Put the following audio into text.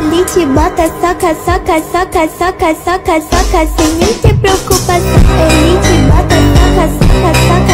Ele te bota, soca, soca, soca, soca, soca, soca, sem nem ter preocupação. Ele te bota, soca, soca, soca.